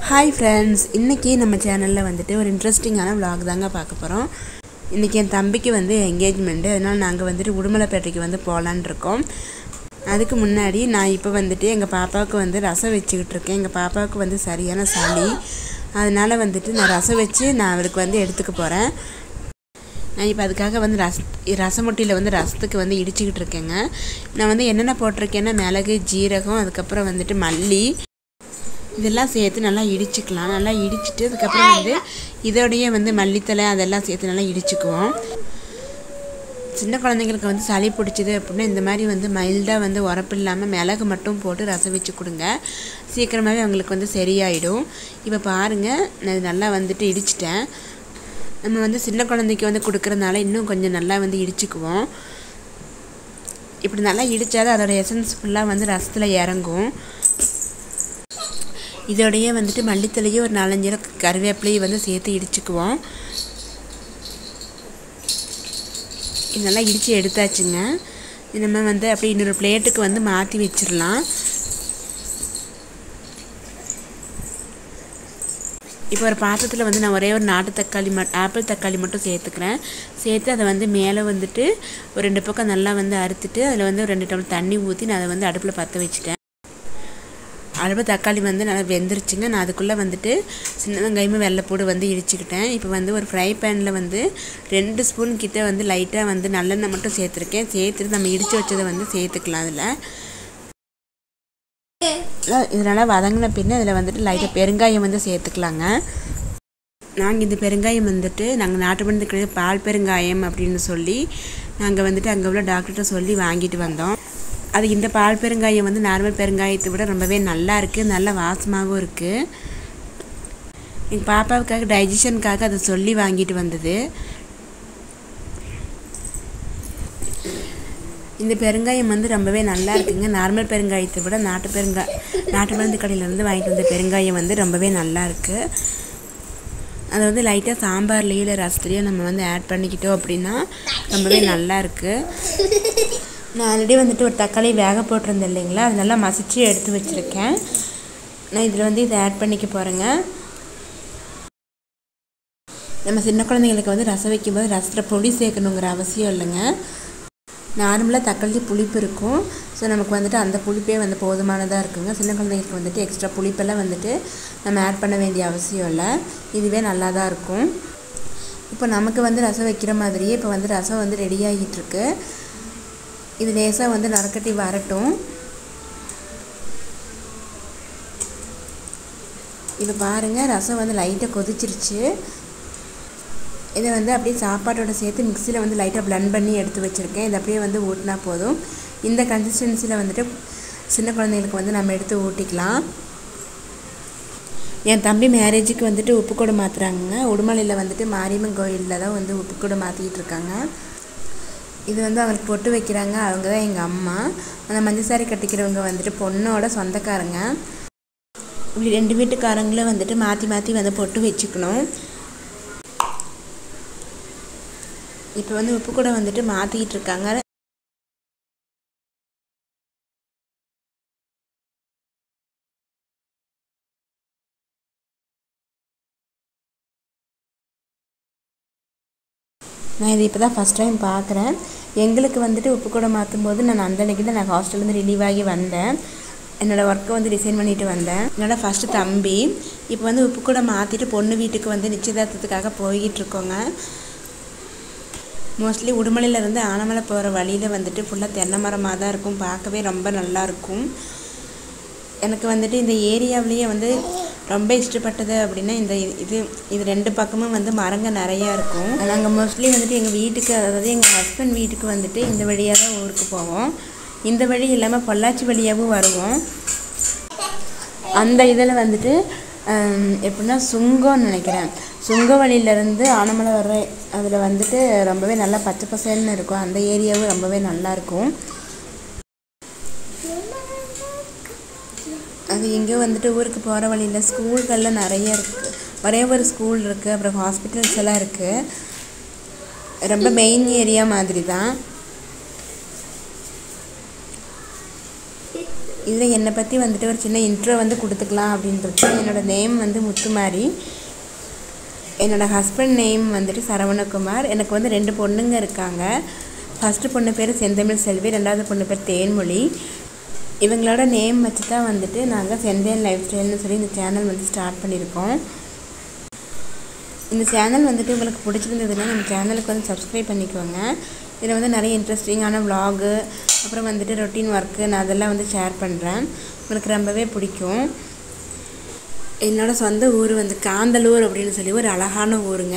Hi friends, இன்றைக்கி நம்ம சேனலில் வந்துட்டு ஒரு இன்ட்ரெஸ்டிங்கான விலாக் தாங்க பார்க்க போகிறோம். இன்றைக்கி என் தம்பிக்கு வந்து என்கேஜ்மெண்ட்டு, அதனால் நாங்கள் வந்துட்டு உடுமலைப்பேட்டைக்கு வந்து போகலான் இருக்கோம். அதுக்கு முன்னாடி நான் இப்போ வந்துட்டு எங்கள் பாப்பாவுக்கு வந்து ரசம் வச்சுக்கிட்டு இருக்கேன். எங்கள் பாப்பாவுக்கு வந்து சரியான சளி, அதனால் வந்துட்டு நான் ரசம் வச்சு நான் அவருக்கு வந்து எடுத்துக்க போகிறேன். நான் இப்போ அதுக்காக வந்து ரசமொட்டியில் வந்து ரசத்துக்கு வந்து இடிச்சிக்கிட்டு இருக்கேங்க. நான் வந்து என்னென்ன போட்டிருக்கேன்னா மிளகு, ஜீரகம், அதுக்கப்புறம் வந்துட்டு மல்லி இதெல்லாம் சேர்த்து நல்லா இடிச்சுக்கலாம். நல்லா இடிச்சிட்டு அதுக்கப்புறம் வந்து இதோடையே வந்து மல்லித்தலை அதெல்லாம் சேர்த்து நல்லா இடிச்சுக்குவோம். சின்ன குழந்தைங்களுக்கு வந்து சளி பிடிச்சிது அப்படின்னா இந்த மாதிரி வந்து மைல்டாக வந்து உரப்பு இல்லாமல் மிளகு மட்டும் போட்டு ரசம் வச்சு கொடுங்க. சீக்கிரமாகவே அவங்களுக்கு வந்து சரியாயிடும். இப்போ பாருங்கள், நான் நல்லா வந்துட்டு இடிச்சிட்டேன். நம்ம வந்து சின்ன குழந்தைக்கு வந்து கொடுக்குறதுனால இன்னும் கொஞ்சம் நல்லா வந்து இடிச்சுக்குவோம். இப்படி நல்லா இடித்தாதான் அதோடய எசன்ஸ் ஃபுல்லாக வந்து ரசத்தில் இறங்கும். இதோடையே வந்துட்டு மல்லித்தலையும் ஒரு 4-5 கருவேப்பிலையும் வந்து சேர்த்து இடிச்சுக்குவோம். இது நல்லா இடித்து எடுத்தாச்சுங்க. நம்ம வந்து அப்படியே இன்னொரு பிளேட்டுக்கு வந்து மாற்றி வச்சிடலாம். இப்போ ஒரு பாத்திரத்தில் வந்து நான் ஒரே ஒரு நாட்டு தக்காளி ஆப்பிள் தக்காளி மட்டும் சேர்த்துக்கிறேன். சேர்த்து அதை வந்து மேலே வந்துட்டு ஒரு 2 பக்கம் நல்லா வந்து அறுத்துட்டு அதில் வந்து ஒரு 2 டம்ளர் தண்ணி ஊற்றி நான் அதை வந்து அடுப்பில் பற்ற வச்சுட்டேன். அடுப்பு தக்காளி வந்து நல்லா வெந்துருச்சுங்க. நான் அதுக்குள்ளே வந்துட்டு சின்ன வெங்காயமும் வெள்ளைப்பூடு வந்து இடிச்சுக்கிட்டேன். இப்போ வந்து ஒரு ஃப்ரை பேனில் வந்து 2 ஸ்பூன் கிட்ட வந்து லைட்டாக வந்து நல்லெண்ணெய் மட்டும் சேர்த்துருக்கேன். சேர்த்துட்டு நம்ம இடித்து வச்சதை வந்து சேர்த்துக்கலாம். இதனால் வதங்கின பின்ன இதில் வந்துட்டு லைட்டாக பெருங்காயம் வந்து சேர்த்துக்கலாங்க. நாங்கள் இந்த பெருங்காயம் வந்துட்டு நாங்கள் நாட்டு மருந்து கிடையாது பால் பெருங்காயம் அப்படின்னு சொல்லி நாங்கள் வந்துட்டு அங்கே உள்ள டாக்டர்கிட்ட சொல்லி வாங்கிட்டு வந்தோம். அது இந்த பால் பெருங்காயம் வந்து நார்மல் பெருங்காயத்தை விட ரொம்பவே நல்லா இருக்குது, நல்ல வாசமாகவும் இருக்குது. எங்கள் பாப்பாவுக்காக டைஜஷனுக்காக அதை சொல்லி வாங்கிட்டு வந்தது. இந்த பெருங்காயம் வந்து ரொம்பவே நல்லா இருக்குங்க. நார்மல் பெருங்காயத்தை விட நாட்டு மருந்து கடையிலேருந்து வாங்கிட்டு வந்த பெருங்காயம் வந்து ரொம்பவே நல்லா இருக்குது. அதை வந்து லைட்டாக சாம்பார்லேயோ இல்லை ரசத்துலேயோ நம்ம வந்து ஆட் பண்ணிக்கிட்டோம் அப்படின்னா ரொம்பவே நல்லா இருக்குது. நான் ஆல்ரெடி வந்துட்டு ஒரு தக்காளி வேக போட்டிருந்தேன் இல்லைங்களா, அது நல்லா மசிச்சு எடுத்து வச்சுருக்கேன். நான் இதில் வந்து இதை ஆட் பண்ணிக்க போகிறேங்க. நம்ம சின்ன குழந்தைங்களுக்கு வந்து ரசம் வைக்கும்போது ரசத்தில் புளி சேர்க்கணுங்கிற அவசியம் இல்லைங்க. நார்மலாக தக்காளி புளிப்பு இருக்கும். ஸோ நமக்கு வந்துட்டு அந்த புளிப்பே வந்து போதுமானதாக இருக்குங்க. சின்ன குழந்தைங்களுக்கு வந்துட்டு எக்ஸ்ட்ரா புளிப்பெல்லாம் வந்துட்டு நம்ம ஆட் பண்ண வேண்டிய அவசியம் இல்லை. இதுவே நல்லா தான் இருக்கும். இப்போ நமக்கு வந்து ரசம் வைக்கிற மாதிரியே இப்போ வந்து ரசம் வந்து ரெடி ஆகிட்டுருக்கு. இது லேசாக வந்து நறுக்கட்டி வரட்டும். இப்போ பாருங்கள், ரசம் வந்து லைட்டாக கொதிச்சிருச்சு. இதை வந்து அப்படியே சாப்பாட்டோட சேர்த்து மிக்சியில் வந்து லைட்டாக பிளெண்ட் பண்ணி எடுத்து வச்சுருக்கேன். இதை அப்படியே வந்து ஊட்டினா போதும். இந்த கன்சிஸ்டன்சியில் வந்துட்டு சின்ன குழந்தைங்களுக்கு வந்து நம்ம எடுத்து ஊட்டிக்கலாம். என் தம்பி மேரேஜுக்கு வந்துட்டு உப்புக்கூடை மாற்றுறாங்க. உடுமலையில் வந்துட்டு மாரியம்மன் கோயிலில் தான் வந்து உப்புக்கூடை மாற்றிக்கிட்டு இருக்காங்க. இது வந்து அவங்களுக்கு பொட்டு வைக்கிறாங்க. அவங்க தான் எங்கள் அம்மா. அந்த மஞ்சள் சாரி கட்டிக்கிறவங்க வந்துட்டு பொண்ணோட சொந்தக்காரங்க. இப்படி 2 வீட்டுக்காரங்களும் வந்துட்டு மாற்றி மாற்றி வந்து பொட்டு வச்சுக்கணும். இப்போ வந்து உப்பு கூட வந்துட்டு மாற்றிக்கிட்டு இருக்காங்க. நான் இது இப்போ தான் ஃபஸ்ட் டைம் பார்க்குறேன். எங்களுக்கு வந்துட்டு உப்பு கூட மாற்றும் போது நான் அந்த அன்றைக்கி தான் நான் ஹாஸ்டல்லேருந்து ரிலீவ் ஆகி வந்தேன். என்னோடய ஒர்க்கை வந்து ரிசைன் பண்ணிவிட்டு வந்தேன். என்னோடய ஃபஸ்ட்டு தம்பி இப்போ வந்து உப்பு கூட மாற்றிட்டு பொண்ணு வீட்டுக்கு வந்து நிச்சயதார்த்தத்துக்காக போய்கிட்டுருக்கோங்க. மோஸ்ட்லி உடுமலையிலேருந்து ஆனமலை போகிற வழியில் வந்துட்டு ஃபுல்லாக தென்னை மரமாக தான் இருக்கும். பார்க்கவே ரொம்ப நல்லாயிருக்கும். எனக்கு வந்துட்டு இந்த ஏரியாவிலேயே வந்து ரொம்ப இஷ்டப்பட்டது அப்படின்னா இது 2 பக்கமும் வந்து மரங்கள் நிறையா இருக்கும். நாங்கள் மோஸ்ட்லி வந்துட்டு எங்கள் வீட்டுக்கு, அதாவது எங்கள் ஹஸ்பண்ட் வீட்டுக்கு வந்துட்டு இந்த வழியாக தான் ஊருக்கு போவோம். இந்த வழி இல்லாமல் பொள்ளாச்சி வழியாகவும் வருவோம். அந்த இதில் வந்துட்டு எப்படின்னா சுங்கம்னு நினைக்கிறேன், சுங்க வழியிலேருந்து ஆனமலை வர்ற அதில் வந்துட்டு ரொம்பவே நல்லா பச்சை பசேல்னு இருக்கும். அந்த ஏரியாவும் ரொம்பவே நல்லாயிருக்கும். அது எங்கே வந்துட்டு ஊருக்கு போகிற வழியில் ஸ்கூல்கள்லாம் நிறைய இருக்குது. ஒரே ஒரு ஸ்கூல் இருக்குது, அப்புறம் ஹாஸ்பிட்டல்ஸ் எல்லாம் இருக்குது. ரொம்ப மெயின் ஏரியா மாதிரி தான். இதில் என்னை பற்றி வந்துட்டு ஒரு சின்ன இன்ட்ரோ வந்து கொடுத்துக்கலாம் அப்படின்றது. என்னோடய நேம் வந்து முத்துமாரி. என்னோடய ஹஸ்பண்ட் நேம் வந்துட்டு சரவணகுமார். எனக்கு வந்து 2 பொண்ணுங்க இருக்காங்க. ஃபஸ்ட்டு பொண்ணு பேர் செந்தமிழ் செல்வி, 2வது பொண்ணு பேர் தேன்மொழி. இவங்களோட நேம் வச்சு தான் வந்துட்டு நாங்கள் செந்தேன் லைஃப் ஸ்டைல்னு சொல்லி இந்த சேனல் வந்து ஸ்டார்ட் பண்ணியிருக்கோம். இந்த சேனல் வந்துட்டு உங்களுக்கு பிடிச்சிருந்ததுன்னா நம்ம சேனலுக்கு வந்து சப்ஸ்கிரைப் பண்ணிக்கோங்க. இதில் வந்து நிறைய இன்ட்ரெஸ்டிங்கான விலாகு, அப்புறம் வந்துட்டு ரொட்டீன் ஒர்க்கு நான் அதெல்லாம் வந்து ஷேர் பண்ணுறேன். உங்களுக்கு ரொம்பவே பிடிக்கும். என்னோடய சொந்த ஊர் வந்து காந்தலூர் அப்படின்னு சொல்லி ஒரு அழகான ஊருங்க.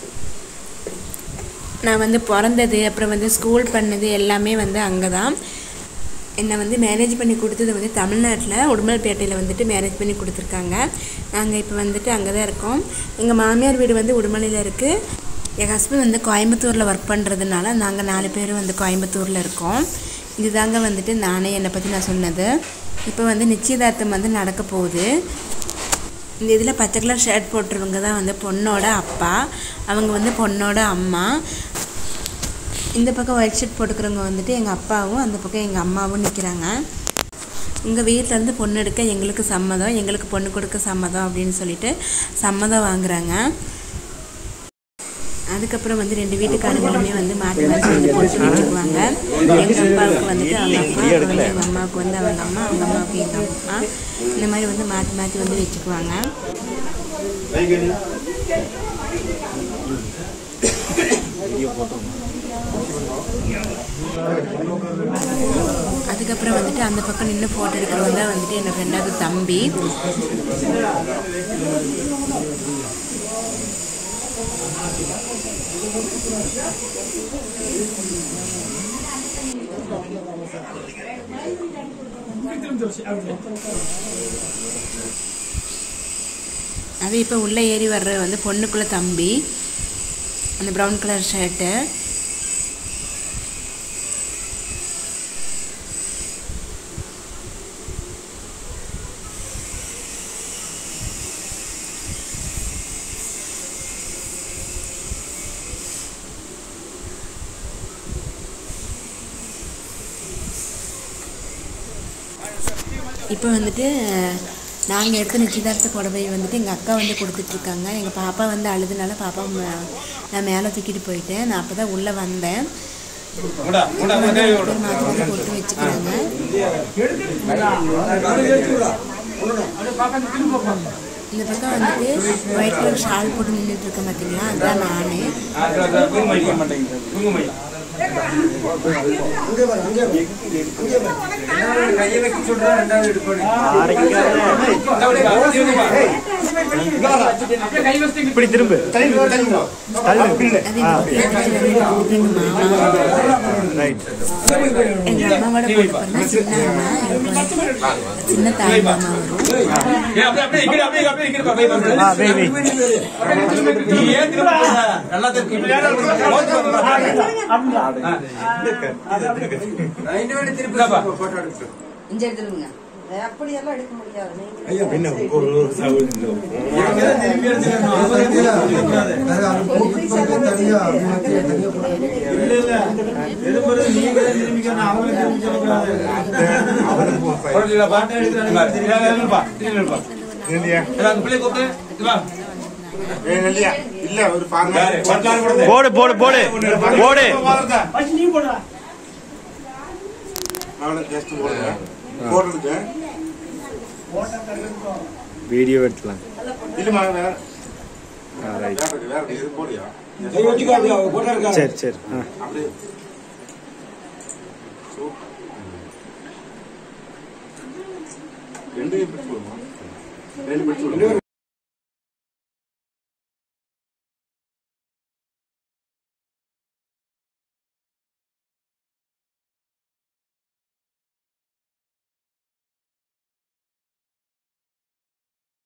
நான் வந்து பிறந்தது, அப்புறம் வந்து ஸ்கூல் பண்ணது எல்லாமே வந்து அங்கே தான். என்னை வந்து மேரேஜ் பண்ணி கொடுத்தது வந்து தமிழ்நாட்டில் உடுமலைப்பேட்டையில் வந்துட்டு மேரேஜ் பண்ணி கொடுத்துருக்காங்க. நாங்கள் இப்போ வந்துட்டு அங்கே தான் இருக்கோம். எங்கள் மாமியார் வீடு வந்து உடுமலையில் இருக்குது. என் ஹஸ்பண்ட் வந்து கோயம்புத்தூரில் ஒர்க் பண்ணுறதுனால நாங்கள் 4 பேர் வந்து கோயம்புத்தூரில் இருக்கோம். இதுதாங்க வந்துட்டு நானே என்னை பற்றி நான் சொன்னது. இப்போ வந்து நிச்சயதார்த்தம் வந்து நடக்க போகுது. இந்த இதில் பச்சை கலர் ஷர்ட் போட்டுருவங்க தான் வந்து பொண்ணோட அப்பா, அவங்க வந்து பொண்ணோட அம்மா. இந்த பக்கம் ஒயிட் ஷர்ட் போட்டுக்கிறவங்க வந்துட்டு எங்கள் அப்பாவும், அந்த பக்கம் எங்கள் அம்மாவும் நிற்கிறாங்க. உங்கள் வீட்டிலேருந்து பொண்ணு எடுக்க எங்களுக்கு சம்மதம், எங்களுக்கு பொண்ணு கொடுக்க சம்மதம் அப்படின்னு சொல்லிட்டு சம்மதம் வாங்குறாங்க. அதுக்கப்புறம் வந்து 2 வீட்டுக்காரங்களுமே வந்து மாற்றி மாற்றி வந்து பொண்ணு வச்சுக்குவாங்க. எங்கள் அப்பாவுக்கு வந்துட்டு அவங்க அப்பா, எங்கள் அம்மாவுக்கு வந்து அவங்க அம்மா, அவங்க அம்மாவுக்கு எங்கள் அம்மா, இந்த மாதிரி வந்து மாற்றி மாற்றி வந்து வச்சுக்குவாங்க. அதுக்கப்புறம் வந்துட்டு அந்த பக்கம் நின்று ஃபோட்டோ எடுக்கிறவங்க தான் வந்துட்டு என்னோட 2வது தம்பி. அது இப்போ உள்ளே ஏறி வர்ற வந்து பொண்ணுக்குள்ள தம்பி, அந்த ப்ரௌன் கலர் ஷர்ட்டு. இப்போ வந்துட்டு நாங்கள் எடுத்த நிச்சயதார்த்த புடவை வந்துட்டு எங்கள் அக்கா வந்து கொடுத்துட்ருக்காங்க. எங்கள் பாப்பா வந்து அழுதுனால பாப்பா நான் மேலே தூக்கிட்டு போயிட்டேன். நான் அப்போ தான் உள்ளே வந்தேன். மாற்றி வந்து போட்டு வச்சுக்கிறாங்க. இந்த பக்கம் வந்துட்டு ஒயிட் கலர் ஷால் போட்டு நின்றுட்டு இருக்கேன் பார்த்தீங்களா, அதுதான் நானே. இப்படி திரும்ப எங்க அம்மாவோட போட்டு சின்ன தாய் மாமா வரும். அப்படியெல்லாம் எடுக்க முடியாது. போடு போடு போடு போடு வீடியோ எடுக்கலாம். சரி சரி.